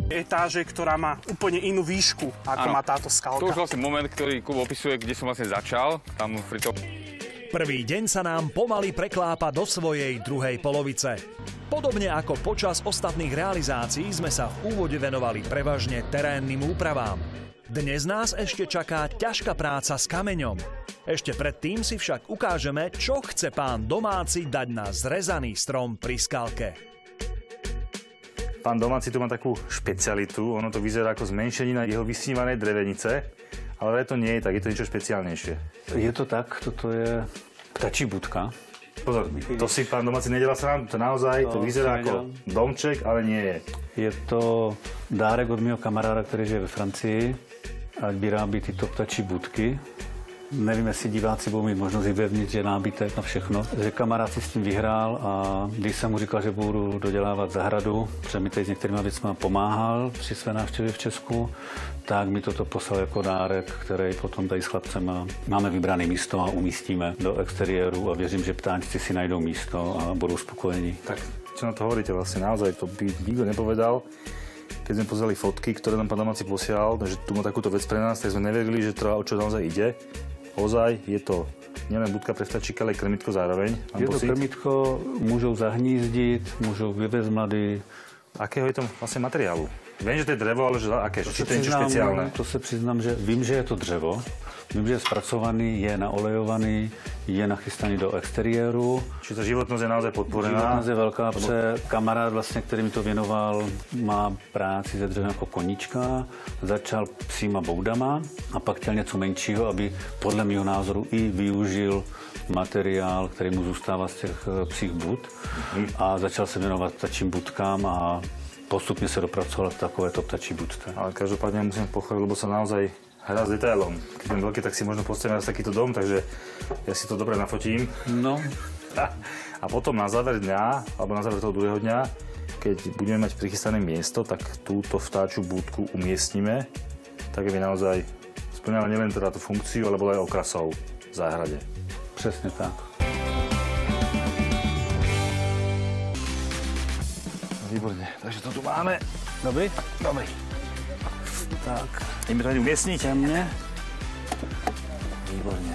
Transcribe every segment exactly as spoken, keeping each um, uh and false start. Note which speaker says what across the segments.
Speaker 1: etáže, ktorá má úplne inú výšku, ako
Speaker 2: Áno.
Speaker 1: má táto skalka.
Speaker 2: To už vlastne moment, ktorý Kubo opisuje, kde som vlastne začal, tam pri tom...
Speaker 3: Prvý deň sa nám pomaly preklápa do svojej druhej polovice. Podobne ako počas ostatných realizácií sme sa v úvode venovali prevažne terénnym úpravám. Dnes nás ešte čaká ťažká práca s kameňom. Ešte predtým si však ukážeme, čo chce pán domáci dať na zrezaný strom pri skalke.
Speaker 4: Pán domáci tu má takú špecialitu, ono to vyzerá ako zmenšenina jeho vysnívanej drevenice, ale to nie je tak, je to niečo špeciálnejšie.
Speaker 5: Je to tak, toto je ptačí budka.
Speaker 4: Pozor, to si pán domáci nedelá sám, to naozaj, to, to vyzerá ako domček, ale nie je.
Speaker 5: Je to dárek od mého kamaráda, který žije ve Francii, ať vyrábí tyto ptačí budky. Nevím, jestli diváci budou mít možnost vyvevnit, že nábytek a všechno. Že kamarád si s tím vyhrál a když jsem mu říkal, že budu dodělávat zahradu, protože mi teď s některýma věcma pomáhal při své návštěvě v Česku, tak mi toto poslal jako dárek, který potom tady s chlapcema máme vybrané místo a umístíme do exteriéru a věřím, že ptáčci si najdou místo a budou spokojení.
Speaker 4: Tak čo na to hovoríte vlastne? Naozaj to by nikto nepovedal. Keď sme pozreli fotky, ktoré nám pán domáci posielal, že tu má takúto vec pre nás, tak sme neverili, že to o čo naozaj ide. Ozaj je to nielen budka pre vtáčika, ale krmitko zároveň.
Speaker 5: Je to krmitko, můžou zahnízdit, můžou vyvést mladý.
Speaker 4: Akého je to vlastne materiálu? Viem, že to je drevo, ale že aké? Či to je niečo špeciálne?
Speaker 5: To se přiznám, že vím, že je to dřevo. Vím, že je spracovaný, je naolejovaný, je nachystaný do exteriéru.
Speaker 4: Či ta životnost je naozaj podporená?
Speaker 5: Životnost je velká, protože kamarád, vlastně, který mi to věnoval, má práci ze dřeva jako koníčka, začal psíma boudama a pak chtěl něco menšího, aby podle mého názoru i využil materiál, který mu zůstává z těch psích bud a začal se věnovat ptačím budkám a postupně se dopracoval k takovéto ptačí budce.
Speaker 4: Ale každopádně musím pochváliť, lebo sa naozaj hrá s detailom. Keď budem veľký, tak si možno postavím raz takýto dom, takže ja si to dobre nafotím.
Speaker 5: No.
Speaker 4: A potom na záver dňa, alebo na záver toho druhého dňa, keď budeme mať prichystané miesto, tak túto vtáčiu budku umiestnime, tak aby naozaj splňala nielen teda tú funkciu, ale bola aj okrasou v záhrade.
Speaker 5: Přesně tak.
Speaker 4: Výborne, takže to tu máme.
Speaker 5: Dobrý?
Speaker 4: Dobrý.
Speaker 5: Tak.
Speaker 4: Ideme to hneď umiestniť.
Speaker 5: Temne.
Speaker 4: Výborne.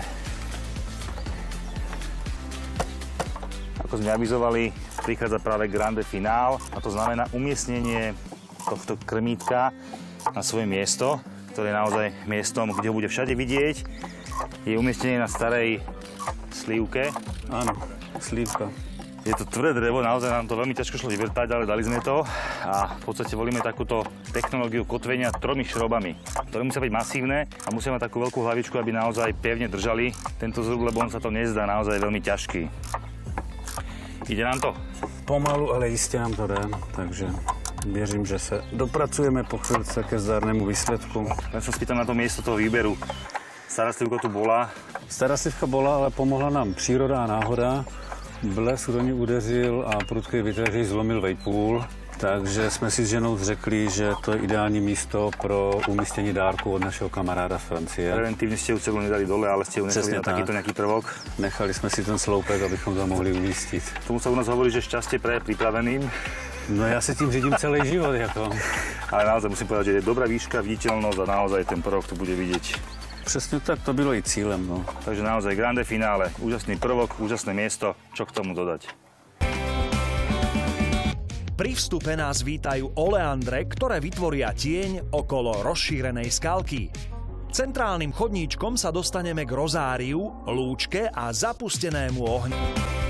Speaker 4: Ako sme avizovali, prichádza práve grande finál a to znamená umiestnenie tohto krmítka na svoje miesto, ktoré je naozaj miestom, kde ho bude všade vidieť. Je umiestnenie na starej slívke.
Speaker 5: Áno, slívka.
Speaker 4: Je to tvrdé drevo, naozaj nám to veľmi ťažko šlo vyvrtať, ale dali sme to. A v podstate volíme takúto technológiu kotvenia tromi šrobami, ktoré musia byť masívne a musia mať takú veľkú hlavičku, aby naozaj pevne držali tento zrub, lebo on sa to nezdá naozaj veľmi ťažký. Ide nám to?
Speaker 5: Pomalu, ale jistě nám to jde, takže věřím, že se dopracujeme po chvíľce ke zdárnému výsledku.
Speaker 4: Ja sa spýtam na to miesto toho výberu. Stará slivka tu bola.
Speaker 5: Stará slivka bola, ale pomohla nám příroda a náhoda. Blesk do ní udeřil a prudký vítr zlomil vejpůl, takže jsme si s ženou řekli, že to je ideální místo pro umístění dárku od našeho kamaráda z Francie.
Speaker 4: Preventívne ste ju celú nedali dole, ale ste ju nechali na takýto nejaký prvok.
Speaker 5: Nechali jsme si ten sloupek, abychom to mohli umístit.
Speaker 4: Tomu sa u nás hovorí, že šťastie pre pripraveným.
Speaker 5: No já se tím řídím celý život, jako.
Speaker 4: Ale naozaj musím povedať, že je dobrá výška, viditeľnosť a naozaj ten prvok tu bude vidieť.
Speaker 5: Přesně tak, to bylo i cílem, no.
Speaker 4: Takže naozaj grande finále, úžasný prvok, úžasné miesto, čo k tomu dodať?
Speaker 3: Pri vstupe nás vítajú oleandre, ktoré vytvoria tieň okolo rozšírenej skalky. Centrálnym chodníčkom sa dostaneme k rozáriu, lúčke a zapustenému ohňu.